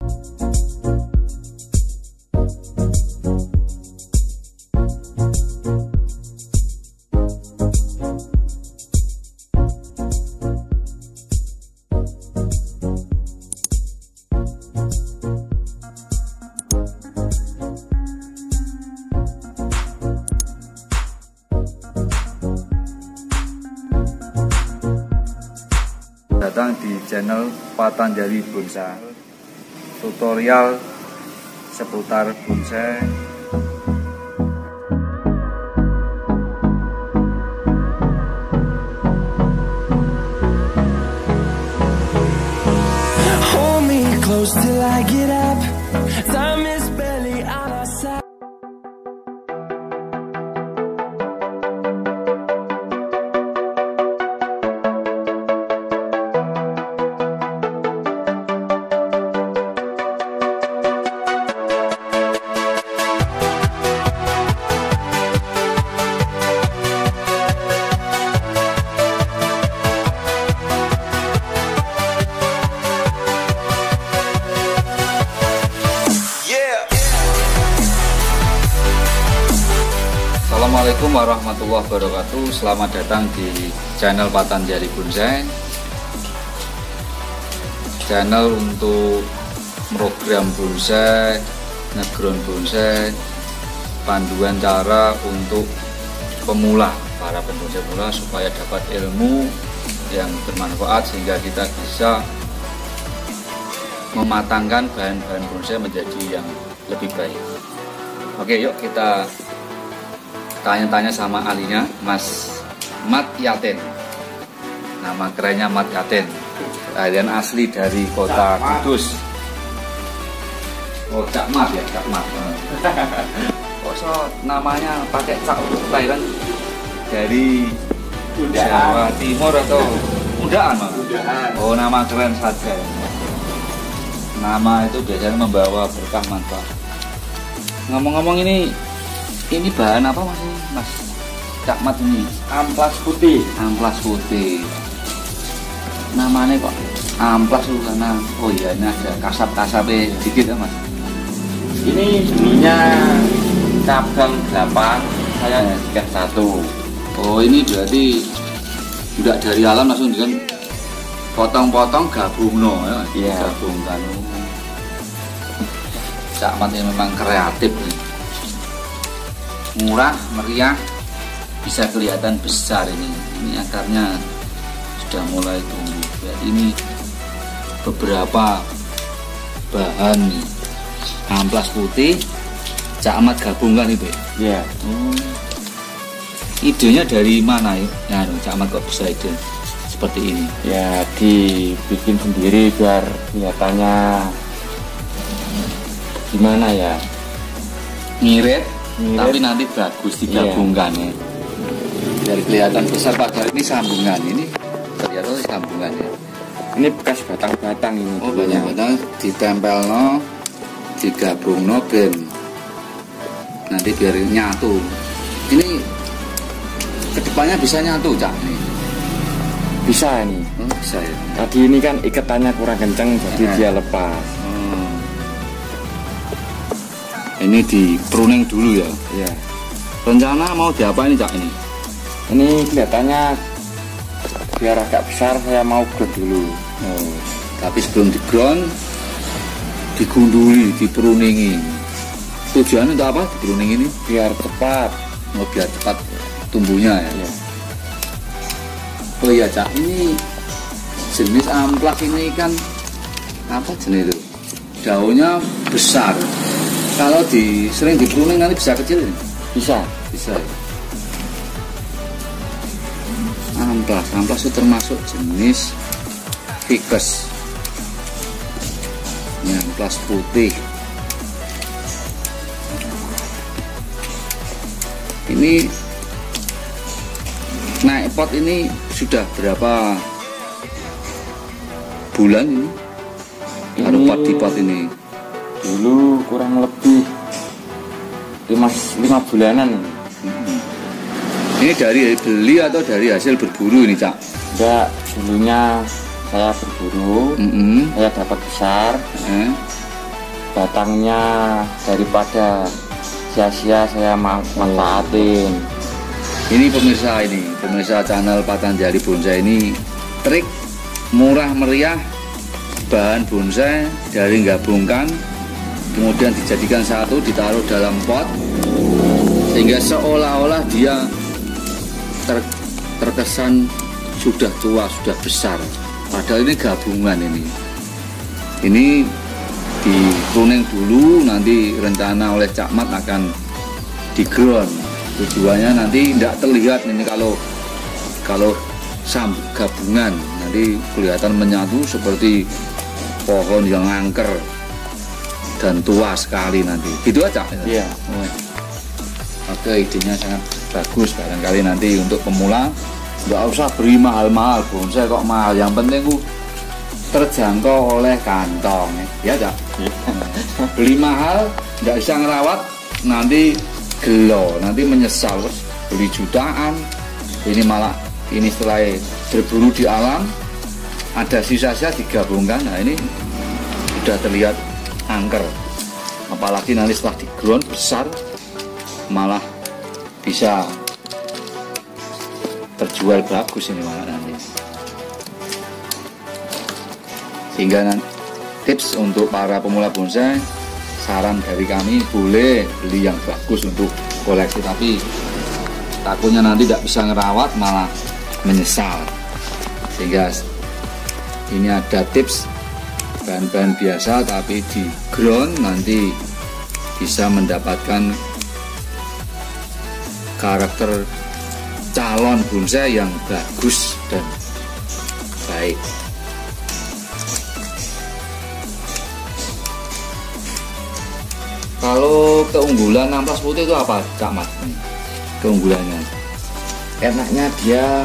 Datang di channel Patanjali Bonsai, tutorial seputar bonsai. Hold me close till I get up. Time is barely on our side. Assalamualaikum warahmatullahi wabarakatuh. Selamat datang di channel Patanjali Bonsai, channel untuk program bonsai, ngeground bonsai, panduan cara untuk pemula, para pembonsai pemula, supaya dapat ilmu yang bermanfaat sehingga kita bisa mematangkan bahan-bahan bonsai menjadi yang lebih baik. Oke, yuk kita tanya-tanya sama ahlinya, Mas Mat Yaten. Nama kerennya Mat Yaten. Kalian asli dari kota Kudus. Oh, Cak Mat ya, Cak Mat. Kok so namanya pakai Cak Thailand dari Jawa Timur atau Undaan, Mas? Undaan. Oh, nama keren saja. Nama itu biasanya membawa berkah manfaat. Ngomong-ngomong ini bahan apa Mas Cak Mat ini? Amplas putih. Amplas putih. Namanya kok amplas itu karena oh iya ini ada kasap-kasapnya dikit ya Mas. Ini dulunya cabang 8, saya tiket 1. Oh ini berarti tidak dari alam, langsung dengan potong-potong gabung ya. Iya. Gabungkan. Cak Mat ini memang kreatif nih. Murah, meriah, bisa kelihatan besar ini. Ini akarnya sudah mulai tumbuh. Ya, ini beberapa bahan nih. Amplas putih, Cak Mat gabungkan itu ya? Iya. Oh. Idenya dari mana ya? Cak Mat kok bisa ide seperti ini? Ya dibikin sendiri biar kelihatannya gimana ya? Ngirit. Tapi nanti bagus digabungkan ya. Dari kelihatan besar, padahal ini sambungan. Ini ternyata sambungan ya. Ini bekas batang-batang ini. Oh banyak batang ditempel no, digabung no ben. Nanti biar nyatu. Ini kedepannya bisa nyatu Cak nih. Bisa ini. Oh, bisa ya. Tadi ini kan ikatannya kurang kenceng jadi dia lepas. Ini di pruning dulu ya. Iya. Rencana mau diapain Cak ini? Ini kelihatannya biar agak besar saya mau ground dulu. Oh, tapi sebelum di ground digunduli, dipruningi. Tujuannya untuk apa di pruning ini? Biar cepat. Oh, biar cepat tumbuhnya ya. Iya. Oh iya Cak, ini jenis amplas ini kan apa jenis itu? Daunnya besar. Kalau sering dipruning nanti bisa kecil ini? Bisa. Bisa ya. Amplas itu termasuk jenis ficus. Ini amplas putih. Ini naik pot ini sudah berapa bulan ini? Taruh pot di pot ini. Dulu kurang lebih 5 bulanan. Ini dari beli atau dari hasil berburu ini Cak? Enggak, dulunya saya berburu, saya dapat besar, batangnya daripada sia-sia saya manfaatin. Ini pemirsa channel Patanjali Bonsai ini trik murah meriah bahan bonsai dari gabungkan kemudian dijadikan satu, ditaruh dalam pot sehingga seolah-olah dia terkesan sudah tua, sudah besar, padahal ini gabungan. Ini di pruning dulu, nanti rencana oleh Cak Mat akan di ground. Tujuannya nanti tidak terlihat ini kalau gabungan nanti kelihatan menyatu seperti pohon yang angker dan tua sekali nanti. Gitu aja. Iya. Oke, idenya sangat bagus. Barangkali nanti untuk pemula nggak usah beli mahal-mahal, bonsai kok mahal. Yang penting terjangkau oleh kantong, ya Cak. Beli mahal nggak bisa ngerawat, nanti gelo, nanti menyesal. Terus beli jutaan, ini malah setelah berburu di alam ada sisa-sisa digabungkan. Nah ini sudah terlihat angker, apalagi nanti setelah di ground besar malah bisa terjual bagus ini malah nanti. Sehingga tips untuk para pemula bonsai, saran dari kami boleh beli yang bagus untuk koleksi, tapi takutnya nanti tidak bisa ngerawat malah menyesal. Sehingga ini ada tips bahan-bahan biasa tapi di ground nanti bisa mendapatkan karakter calon bonsai yang bagus dan baik. Kalau keunggulan amplas putih itu apa, Cak Mat? Keunggulannya? Enaknya dia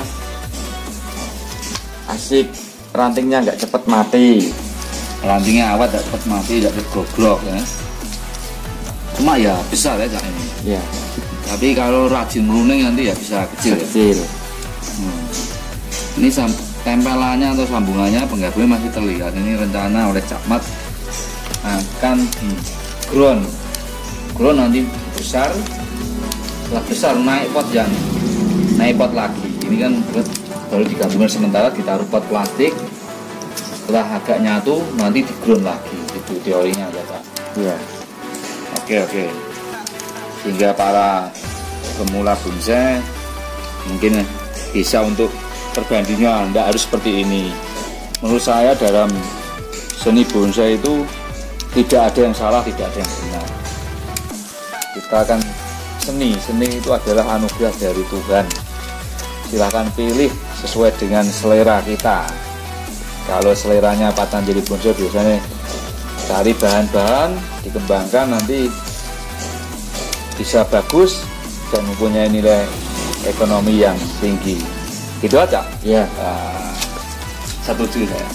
asik, rantingnya nggak cepet mati. Rantingnya awet, nggak cepet mati, nggak goblok ya. Cuma ya besar ya Cak ini. Iya. Tapi kalau rajin runing nanti ya bisa kecil. Kecil. Ya? Ini tempelannya atau sambungannya penggabungnya masih terlihat. Ini rencana oleh Cak Mat akan di ground nanti besar. Setelah besar naik pot lagi. Ini kan baru digabungkan sementara, ditaruh pot plastik. Setelah agak nyatu nanti di ground lagi. Itu teorinya ya Pak. Iya. Oke. Sehingga para pemula bonsai mungkin bisa untuk perbandingan, tidak harus seperti ini. Menurut saya dalam seni bonsai itu tidak ada yang salah, tidak ada yang benar. Kita kan seni itu adalah anugerah dari Tuhan. Silahkan pilih sesuai dengan selera kita. Kalau seleranya Patanjali Bonsai biasanya cari bahan-bahan, dikembangkan nanti bisa bagus dan mempunyai nilai ekonomi yang tinggi. Gitu aja. Iya. Setuju saya.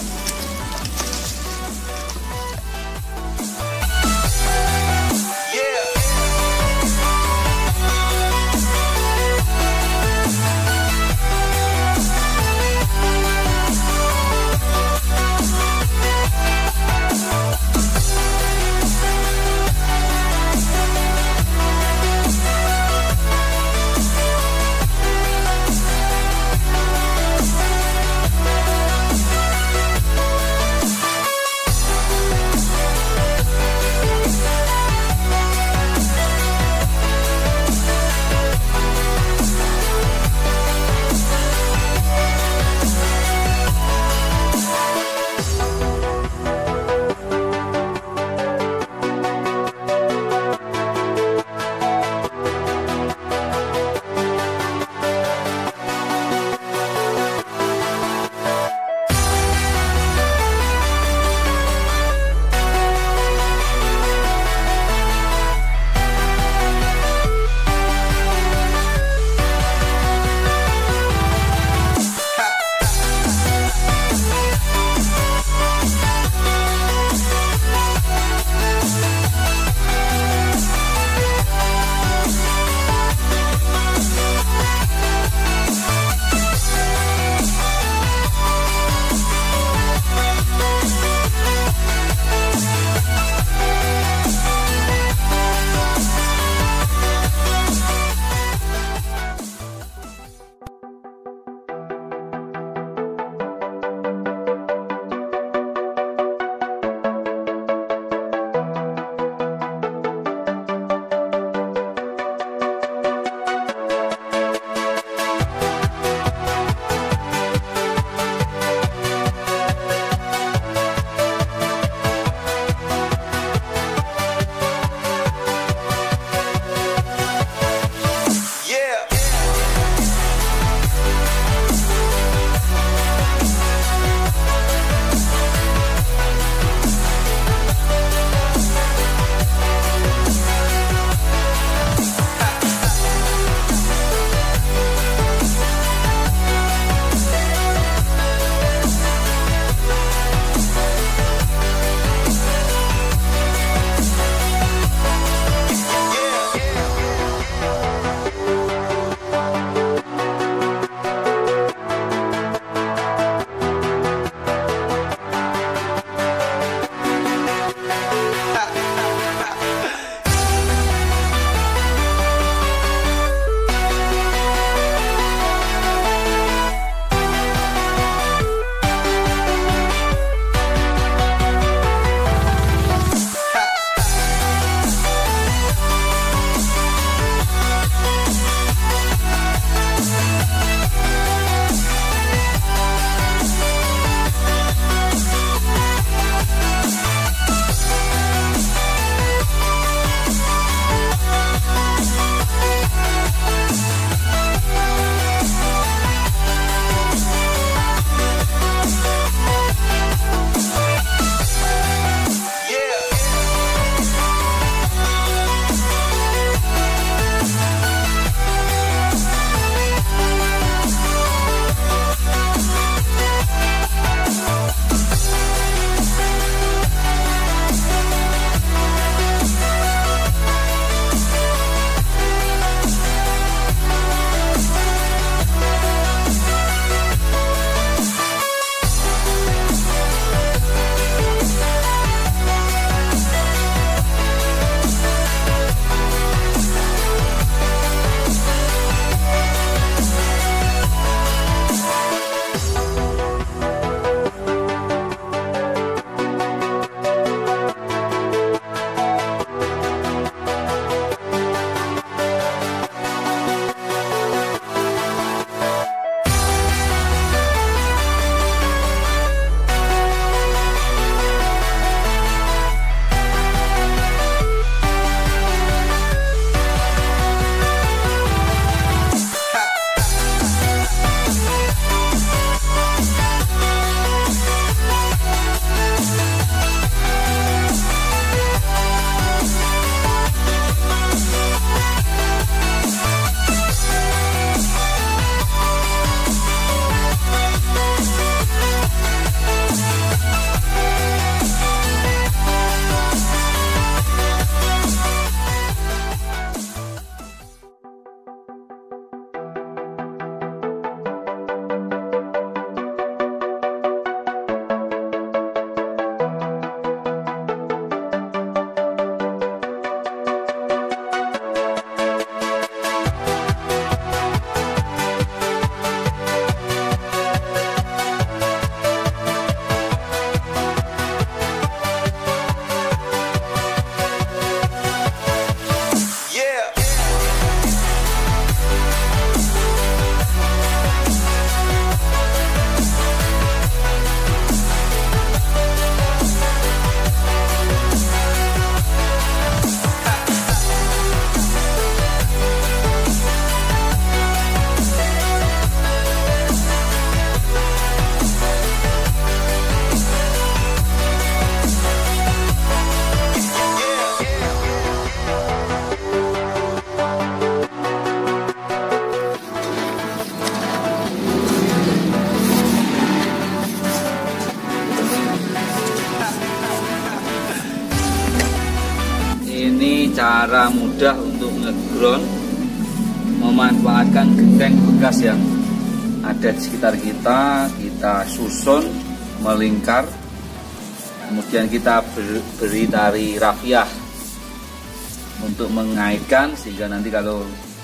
cara mudah untuk ngeground, memanfaatkan genteng bekas yang ada di sekitar kita. Kita susun melingkar, kemudian kita beri tari rafiah untuk mengaitkan, sehingga nanti kalau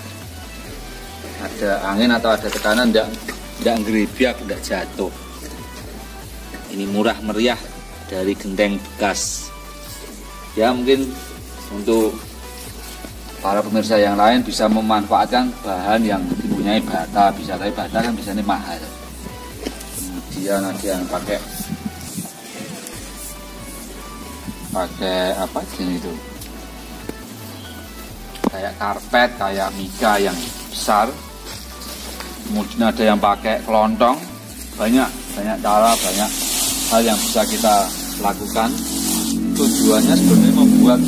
ada angin atau ada tekanan tidak ngerebiak, tidak jatuh. Ini murah meriah dari genteng bekas ya. Mungkin untuk para pemirsa yang lain bisa memanfaatkan bahan yang dipunyai bata bisa, tapi bata kan biasanya mahal. Kemudian ada yang pakai apa jenis itu, kayak karpet, kayak mika yang besar. Kemudian ada yang pakai kelontong. Banyak cara, banyak hal yang bisa kita lakukan. Tujuannya sebenarnya membuat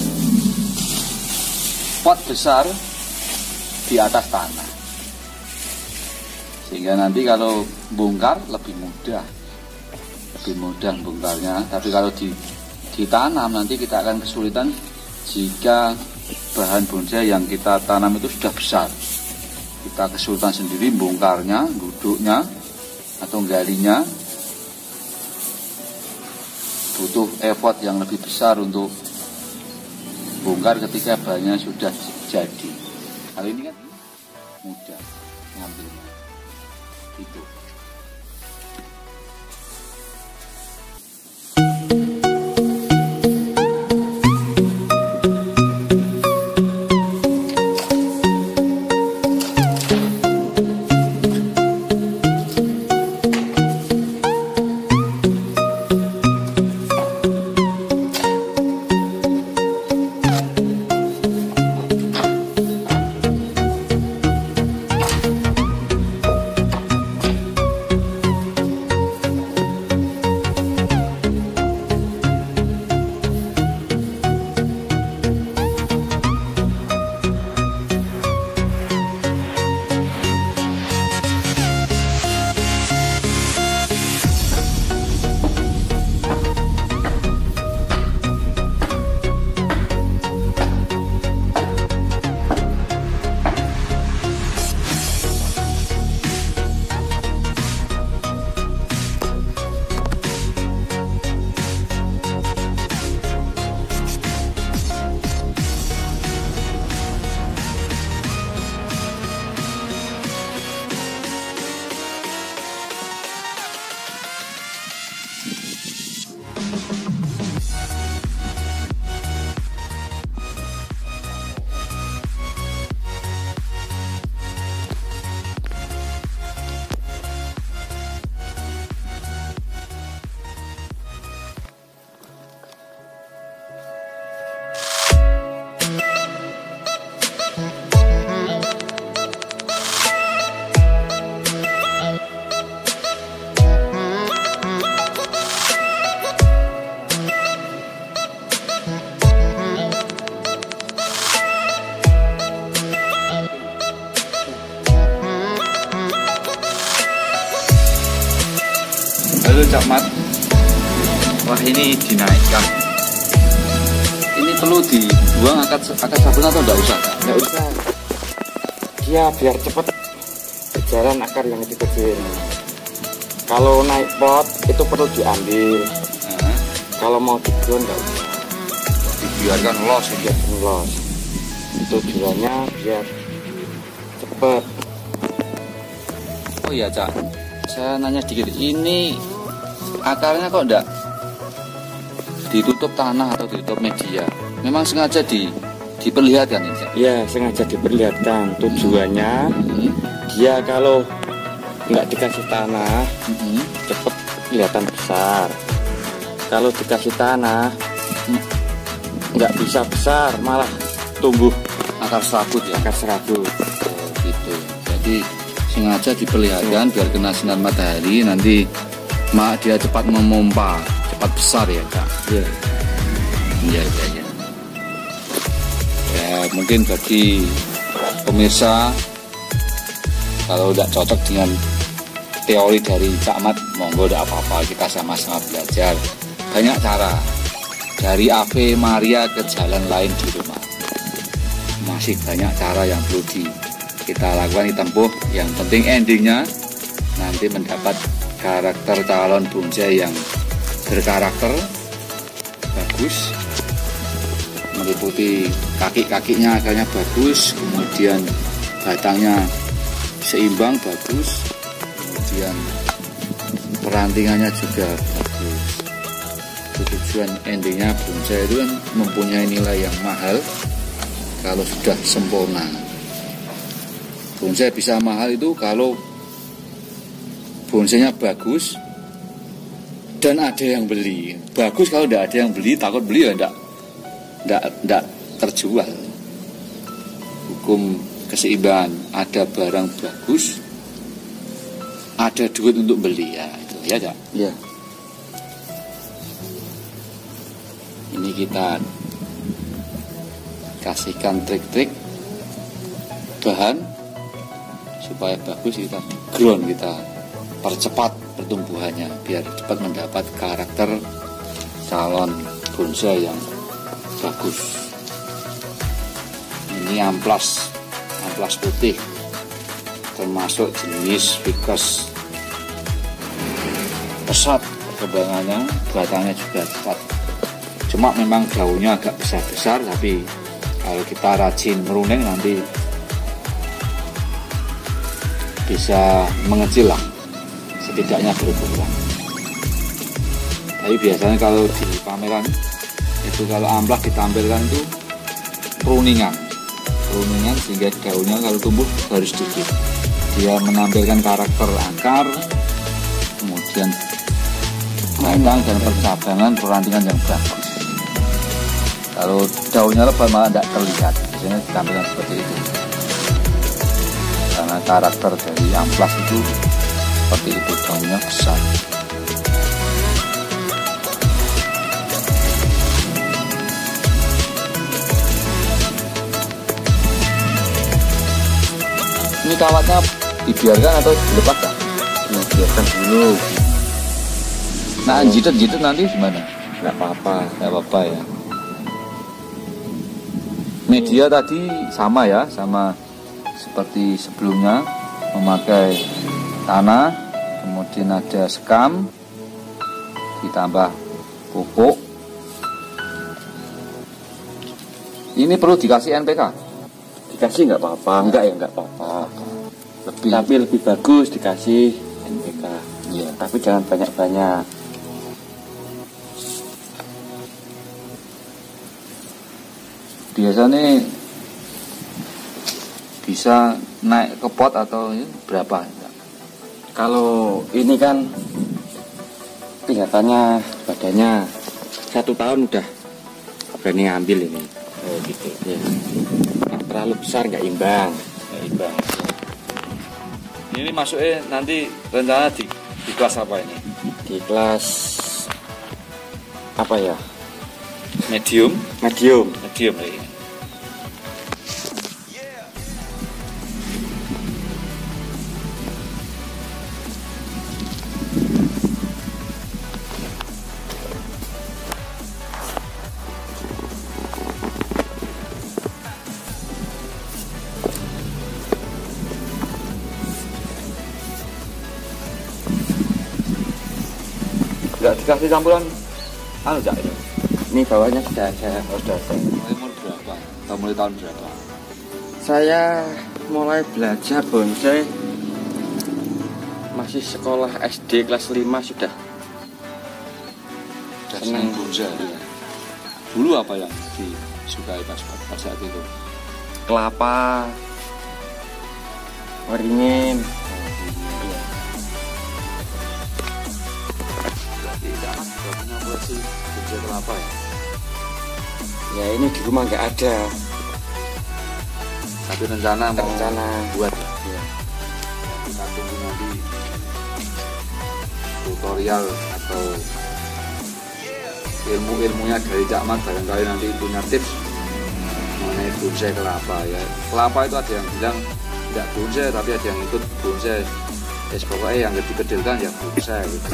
pot besar di atas tanah, sehingga nanti kalau bongkar lebih mudah bongkarnya. Tapi kalau ditanam nanti kita akan kesulitan jika bahan bonsai yang kita tanam itu sudah besar. Kita kesulitan sendiri bongkarnya, duduknya atau galinya, butuh effort yang lebih besar untuk bongkar ketika bahannya sudah jadi. Kali ini kan mudah ngambilnya itu. Halo Cak Mat. Wah, ini dinaikkan. Ini perlu dibuang akar sabun atau enggak usah? Enggak usah. Dia biar cepat jalan akar yang kecil. Kalau naik pot itu perlu diambil. Kalau mau dibuang enggak usah. Dibiarkan los ya. Los. Tujuannya biar cepat. Oh iya Cak, saya nanya dikit, ini akarnya kok enggak ditutup tanah atau ditutup media? Memang sengaja diperlihatkan ini Cak? Ya, sengaja diperlihatkan. Tujuannya dia kalau nggak dikasih tanah cepet kelihatan besar. Kalau dikasih tanah nggak bisa besar, malah tumbuh Akar serabut ya? akar serabut. Oh gitu. Jadi sengaja diperlihatkan biar kena sinar matahari, nanti dia cepat memompa, cepat besar ya Kak? Iya. Iya. Ya mungkin bagi pemirsa kalau tidak cocok dengan teori dari Cak Mat, monggo tidak apa-apa, kita sama-sama belajar. Banyak cara, dari Ave Maria ke jalan lain di rumah. masih banyak cara yang perlu kita lakukan, ditempuh. Yang penting endingnya nanti mendapat karakter calon bonsai yang berkarakter bagus, meliputi kaki-kakinya akarnya bagus, kemudian batangnya seimbang bagus, kemudian perantingannya juga bagus. Tujuan endingnya bonsai itu kan mempunyai nilai yang mahal kalau sudah sempurna. Bonsai bisa mahal itu kalau bonsainya bagus dan ada yang beli. Bagus kalau tidak ada yang beli, takut beli ya tidak terjual. Hukum keseimbangan, ada barang bagus, ada duit untuk beli, ya itu ya Cak. Iya. Ini kita kasihkan trik-trik bahan supaya bagus, kita ground, kita percepat pertumbuhannya biar cepat mendapat karakter calon bonsai yang bagus. Ini amplas putih, termasuk jenis ficus, pesat perkembangannya, batangnya juga cepat. Cuma memang daunnya agak besar-besar, tapi kalau kita rajin meruneng nanti bisa mengecil lah, setidaknya berkurang. Tapi biasanya kalau di pameran itu kalau amplas ditampilkan itu pruningan sehingga daunnya kalau tumbuh harus sedikit. Dia menampilkan karakter akar, kemudian batang dan percabangan perantingan yang bagus. Kalau daunnya lebat malah tidak terlihat, biasanya ditampilkan seperti itu. Karena karakter dari amplas itu seperti itu, daunnya besar. Ini kawatnya dibiarkan atau dilepas kan? Ya, biarkan dulu. Nah, jidat nanti gimana? Nggak apa-apa ya. Media tadi sama ya, sama seperti sebelumnya, memakai tanah, kemudian ada sekam, ditambah pupuk. Ini perlu dikasih NPK? Dikasih nggak apa-apa, nggak apa-apa. Tapi lebih bagus dikasih NPK. Iya. Tapi jangan banyak-banyak. Biasanya bisa naik ke pot atau berapa? Kalau ini kan kelihatannya badannya 1 tahun udah berani ngambil ini. Oh gitu. Ya. Nggak terlalu besar, nggak imbang. Ini masuknya nanti rencana di kelas apa ini? Di kelas apa ya? Medium lagi. Enggak dikasih campuran Cak ini? Ini bawahnya sudah ada. Umur berapa? Mulai tahun berapa? Saya mulai belajar bonsai masih sekolah SD kelas 5 sudah. Senang bonsai ya. Dulu apa yang disukai pas saat itu? Kelapa, waringin. Berarti Cak juga punya koleksi bonsai kelapa ya? Ya ini di rumah nggak ada. Tapi rencana mau buat Ya. kita tunggu nanti tutorial atau ilmunya dari Cak Mat, barangkali nanti punya tips mengenai bonsai kelapa ya. Kelapa itu ada yang bilang tidak bonsai, tapi ada yang ikut bonsai. Pokoknya yang dikecilkan ya bonsai gitu.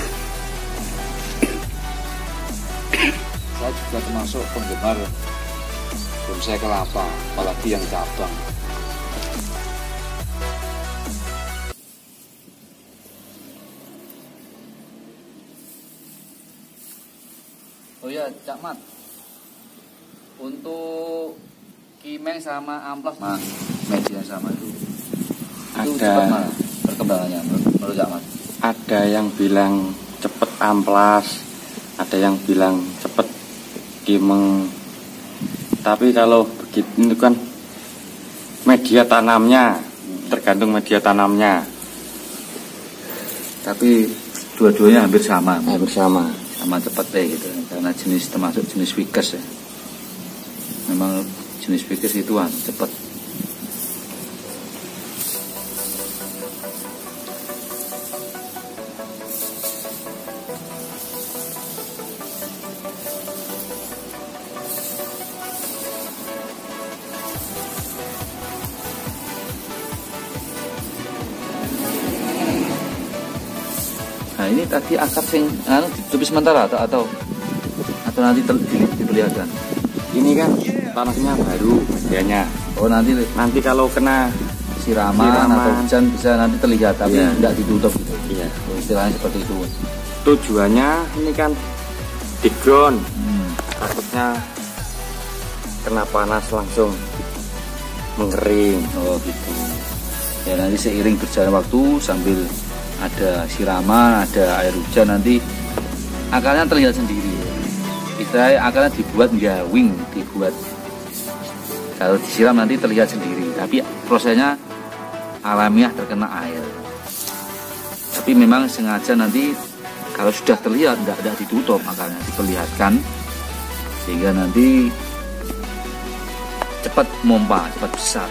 Saya juga termasuk penggemar bonsai kelapa, apalagi yang cabang. Oh ya, Cak Mat, untuk kimeng sama amplas media sama itu cepat mana perkembangannya menurut Cak Mat? Ada yang bilang cepet amplas, ada yang bilang cepet kimeng. Tapi kalau begitu itu kan media tanamnya, tergantung media tanamnya. Tapi dua-duanya hampir sama. Hampir sama. Sama cepet deh gitu, karena jenis termasuk jenis Vickers ya. Memang jenis Vickers itu cepet. Nah ini tadi akar sing ditutupi sementara atau nanti diperlihatkan. Ini kan tanahnya baru medianya. Oh nanti kalau kena siraman atau hujan bisa nanti terlihat tapi tidak ditutup gitu. Iya. Istilahnya seperti itu. Tujuannya ini kan di ground. Takutnya kena panas langsung mengering. Oh gitu. Ya nanti seiring berjalan waktu sambil ada siraman, ada air hujan, nanti akarnya terlihat sendiri. Istilahnya akarnya dibuat gawing, kalau disiram nanti terlihat sendiri. Tapi prosesnya alamiah terkena air. Tapi memang sengaja nanti kalau sudah terlihat tidak ditutup akarnya, diperlihatkan sehingga nanti cepat mompa, cepat besar.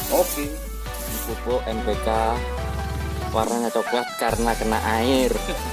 Oke. Pupuk NPK warnanya coklat karena kena air.